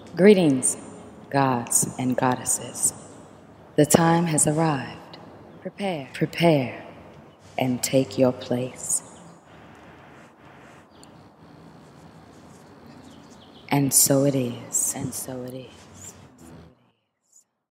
Greetings, gods and goddesses. The time has arrived. Prepare, and take your place. And so it is.